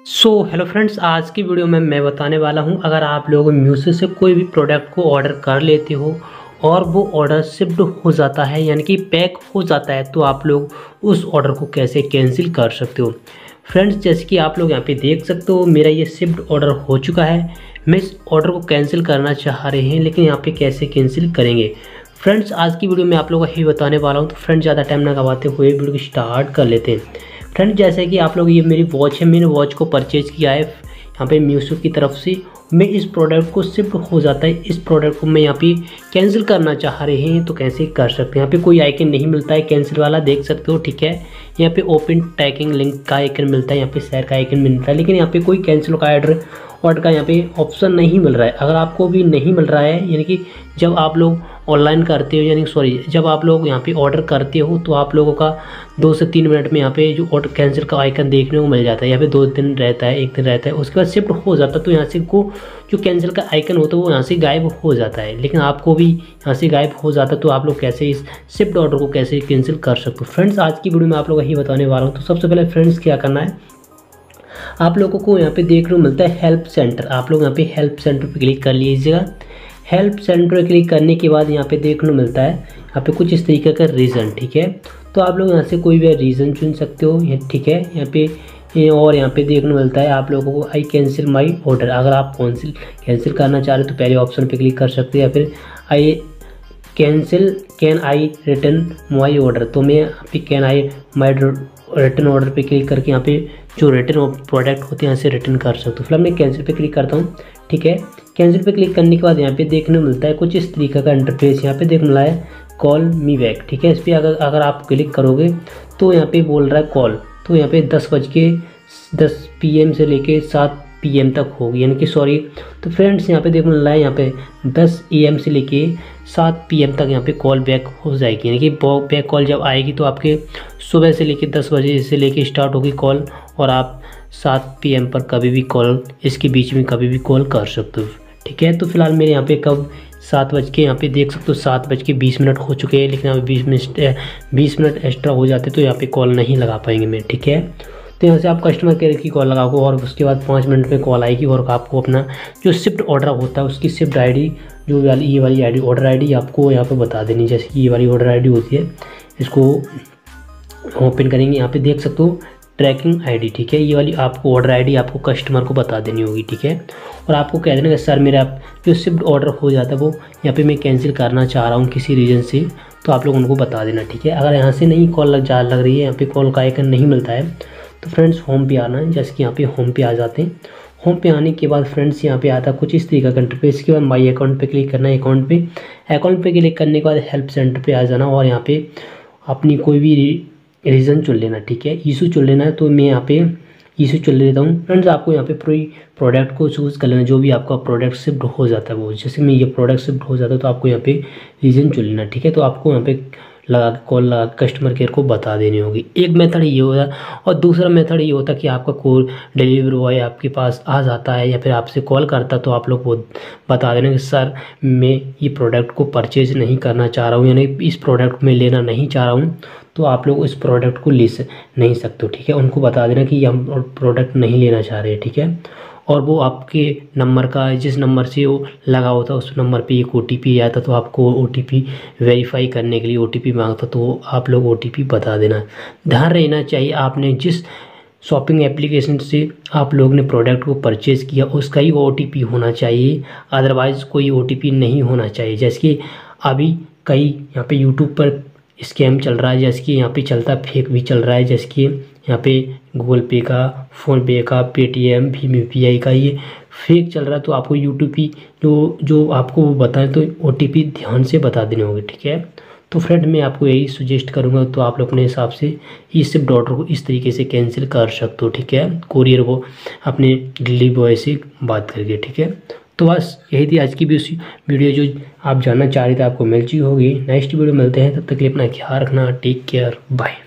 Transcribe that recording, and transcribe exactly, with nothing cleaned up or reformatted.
So hello friends, आज की video में मैं बताने वाला हूं, अगर आप लोग मीशो से कोई भी प्रोडक्ट को ऑर्डर कर लेते हो और वो ऑर्डर शिफ्ट हो जाता है यानी कि पैक हो जाता है, तो आप लोग उस ऑर्डर को कैसे कैंसिल कर सकते हो। फ्रेंड्स, जैसे कि आप लोग यहां पे देख सकते हो, मेरा ये शिफ्ट ऑर्डर हो चुका है। मैं इस ऑर्डर को कैंसिल करना चाह रहे हैं, लेकिन यहाँ पे कैसे कैंसिल करेंगे। फ्रेंड्स, आज की वीडियो में आप लोगों को ही बताने वाला हूँ। तो फ्रेंड्स, ज़्यादा टाइम ना गवाते हुए वीडियो को स्टार्ट कर लेते हैं। फ्रेंड, जैसे कि आप लोग, ये मेरी वॉच है, मैंने वॉच को परचेज़ किया है यहाँ पे मीशो की तरफ से। मैं इस प्रोडक्ट को शिफ्ट हो जाता है, इस प्रोडक्ट को मैं यहाँ पे कैंसिल करना चाह रहे हैं, तो कैसे कर सकते हैं। यहाँ पे कोई आइकन नहीं मिलता है कैंसिल वाला, देख सकते हो, ठीक है। यहाँ पे ओपन ट्रैकिंग लिंक का आइकन मिलता है, यहाँ पे शेयर का आइकन मिलता है, लेकिन यहाँ पे कोई कैंसिल का ऑर्डर ऑर्डर का यहाँ पे ऑप्शन नहीं मिल रहा है। अगर आपको भी नहीं मिल रहा है, यानी कि जब आप लोग ऑनलाइन करते हो, यानी सॉरी जब आप लोग यहाँ पे ऑर्डर करते हो, तो आप लोगों का दो से तीन मिनट में यहाँ पे जो ऑर्डर कैंसिल का आइकन देखने को मिल जाता है। यहाँ पे दो दिन रहता है, एक दिन रहता है, उसके बाद शिफ्ट हो जाता है। तो यहाँ से को जो कैंसिल का आइकन होता है वो यहाँ से गायब हो जाता है, लेकिन आपको भी यहाँ से गायब हो जाता है। तो आप लोग कैसे इस शिफ्ट ऑर्डर को कैसे कैंसिल कर सकते हो। फ्रेंड्स, आज की वीडियो में आप लोग यही बताने वाला हूँ। तो सबसे पहले फ्रेंड्स, क्या करना है, आप लोगों को यहाँ पे देखने को मिलता है हेल्प सेंटर। आप लोग यहाँ पे हेल्प सेंटर पे क्लिक कर लीजिएगा। हेल्प सेंटर पे क्लिक करने के बाद यहाँ पे देखने को मिलता है यहाँ पे कुछ इस तरीके का रीज़न, ठीक है। तो आप लोग यहाँ से कोई भी रीज़न चुन सकते हो, ये ठीक है। यहाँ पे ये और यहाँ पे देखने को मिलता है आप लोगों को आई कैंसिल माई ऑर्डर। अगर आप कैंसिल कैंसिल करना चाह रहे हो तो पहले ऑप्शन पे क्लिक कर सकते हैं, या फिर I cancel can I return my order. तो मैं यहाँ पे can I my return order पे क्लिक करके यहाँ पे जो रिटर्न प्रोडक्ट होते हैं यहाँ से रिटर्न कर सकते हो। फिलहाल मैं कैंसिल पे क्लिक करता हूँ, ठीक है। कैंसिल पे क्लिक करने के बाद यहाँ पे देखने को मिलता है कुछ इस तरीके का इंटरफेस। यहाँ पे देखने मिला है कॉल मी बैक, ठीक है। इस पर अगर अगर आप क्लिक करोगे तो यहाँ पे बोल रहा है कॉल। तो यहाँ पे दस बज के दस पी एम से लेके सात पी एम तक होगी, यानी कि सॉरी। तो फ्रेंड्स, यहाँ पे देखने मिल रहा है यहाँ पे दस ए एम से लेके सात पी एम तक यहाँ पे कॉल बैक हो जाएगी, यानी कि बैक कॉल जब आएगी तो आपके सुबह से लेके दस बजे से लेके स्टार्ट होगी कॉल, और आप सात पी एम पर कभी भी कॉल, इसके बीच में कभी भी कॉल कर सकते हो, ठीक है। तो फिलहाल मेरे यहाँ पे कब सात बज के यहाँ पे देख सकते हो सात बज के बीस मिनट हो चुके हैं, लेकिन यहाँ पे बीस मिनट बीस मिनट एक्स्ट्रा हो जाते तो यहाँ पे कॉल नहीं लगा पाएंगे मैं, ठीक है। तो यहाँ से आप कस्टमर केयर की कॉल लगाओगे और उसके बाद पाँच मिनट में कॉल आएगी, और आपको अपना जो शिफ्ट ऑर्डर होता है उसकी शिफ्ट आईडी, जो वाली ये वाली आईडी ऑर्डर आईडी आपको यहाँ पे बता देनी। जैसे कि ये वाली ऑर्डर आईडी होती है, इसको ओपन करेंगे, यहाँ पे देख सकते हो ट्रैकिंग आईडी, ठीक है। ये वाली आपको ऑर्डर आईडी आपको कस्टमर को बता देनी होगी, ठीक है। और आपको कह देना कि सर मेरा जो शिफ्ट ऑर्डर हो जाता है वो यहाँ पे मैं कैंसिल करना चाह रहा हूँ किसी रीज़न से, तो आप लोग उनको बता देना, ठीक है। अगर यहाँ से नहीं कॉल लग जा लग रही है, यहाँ पे कॉल का आइकन नहीं मिलता है, तो फ्रेंड्स होम पे आना है। जैसे कि यहाँ पे होम पे आ जाते हैं। होम पे आने के बाद फ्रेंड्स यहाँ पे आता है कुछ इस तरीके का इंटरफेस। के बाद माई अकाउंट पे क्लिक करना है। अकाउंट पे अकाउंट पे क्लिक करने के बाद हेल्प सेंटर पे आ जाना, और यहाँ पे अपनी कोई भी रीज़न चुन लेना, ठीक है। इशू चुन लेना है, तो मैं यहाँ पे इशू चुन लेता हूँ। फ्रेंड्स, आपको यहाँ पे पूरी प्रोडक्ट को चूज़ कर लेना, जो भी आपका प्रोडक्ट शिफ्ट हो जाता है वो। जैसे मैं ये प्रोडक्ट शिफ्ट हो जाता है तो आपको यहाँ पे रीज़न चुन लेना, ठीक है। तो आपको यहाँ पे लगा के कॉल लगा कस्टमर केयर को बता देनी होगी। एक मेथड ये होता, और दूसरा मेथड ये होता कि आपका कोई डिलीवरी बॉय आपके पास आ जाता है या फिर आपसे कॉल करता, तो आप लोग वो बता देना कि सर मैं ये प्रोडक्ट को परचेज नहीं करना चाह रहा हूँ, यानी इस प्रोडक्ट में लेना नहीं चाह रहा हूँ, तो आप लोग इस प्रोडक्ट को ले नहीं सकते हो, ठीक है। उनको बता देना कि हम प्रोडक्ट नहीं लेना चाह रहे हैं, ठीक है। और वो आपके नंबर का, जिस नंबर से वो लगा होता है उस नंबर पे एक ओ टी पी आता, तो आपको ओ टी पी वेरीफाई करने के लिए ओ टी पी मांगता, तो आप लोग ओ टी पी बता देना। ध्यान रहना चाहिए आपने जिस शॉपिंग एप्लीकेशन से आप लोग ने प्रोडक्ट को परचेज़ किया उसका ही ओ टी पी होना चाहिए, अदरवाइज़ कोई ओ टी पी नहीं होना चाहिए। जैसे कि अभी कई यहाँ पे यूट्यूब पर स्कैम चल रहा है, जैसे कि यहाँ पे चलता फेक भी चल रहा है। जैसे कि यहाँ पे गूगल पे का, फ़ोनपे का, पेटीएम, भीम यू पी आई का ये फेक चल रहा है, तो आपको यूट्यूब की जो जो आपको वो बताएं तो ओ टी पी ध्यान से बता देने होंगे, ठीक है। तो फ्रेंड, मैं आपको यही सजेस्ट करूँगा, तो आप लोग अपने हिसाब से इस शिफ्ट ऑर्डर को इस तरीके से कैंसिल कर सकते हो, ठीक है। कोरियर को अपने डिलीवरी बॉय से बात करके, ठीक है। तो बस यही थी आज की वीडियो, जो आप जानना चाह रहे थे आपको मिल चुकी होगी। नेक्स्ट वीडियो मिलते हैं, तब तक के लिए अपना ख्याल रखना। Take care, bye.